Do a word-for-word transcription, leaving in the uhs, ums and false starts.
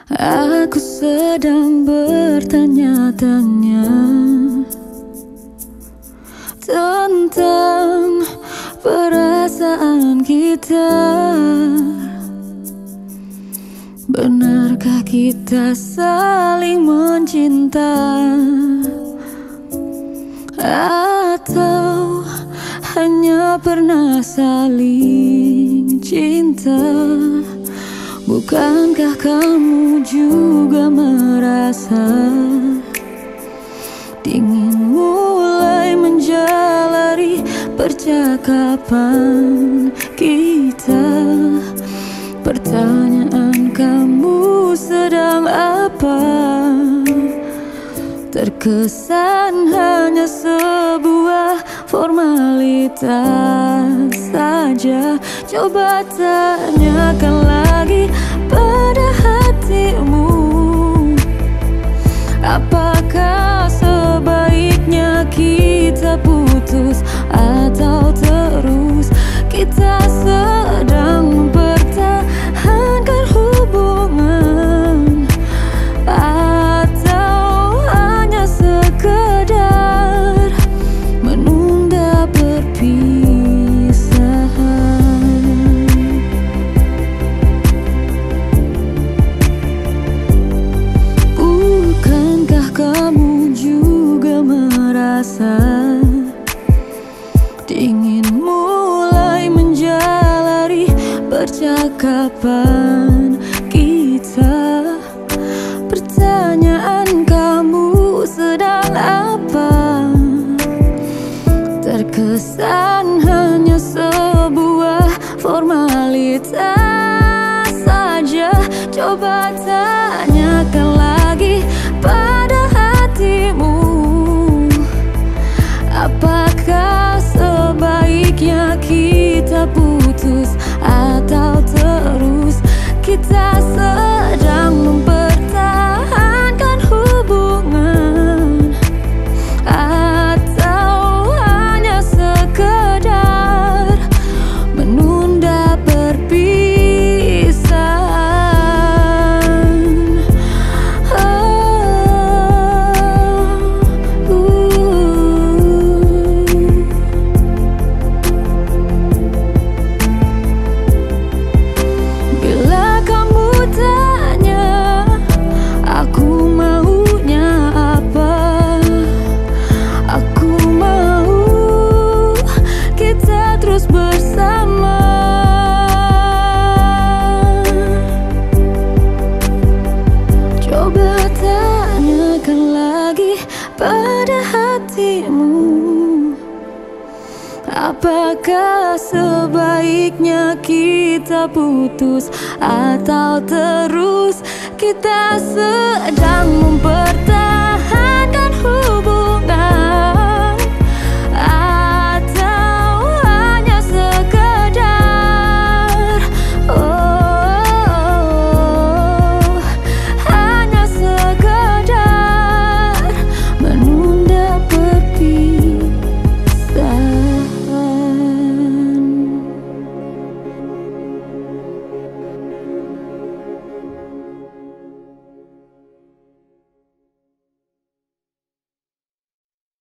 Aku sedang bertanya-tanya tentang perasaan kita. Benarkah kita saling mencinta, atau hanya pernah saling cinta? Bukankah kamu juga merasa ingin mulai menjalari percakapan kita? Pertanyaan, kamu sedang apa? Terkesan hanya sebuah formalitas saja. Coba tanyakan lagi pada hatimu, apakah sebaiknya kita putus atau terus kita sedang mempertahankan hubungan, atau hanya sekedar menunda perpisahan? Bukankah kamu juga merasa ingin mulai menjalari percakapan kita? Pertanyaan, kamu sedang apa? Terkesan hanya sebuah formalitas saja. Coba tanyakan lagi pada hatimu, apakah sebaiknya kita putus atau terus kita sedang mempertahankan hubungan, atau hanya sekedar menunda perpisahan? Oh, uh. Bila kamu tanya aku maunya apa, aku mau kita terus bersama. Coba tanyakan lagi pada hatimu, apakah sebaiknya kita putus atau terus kita sedang mempertahankan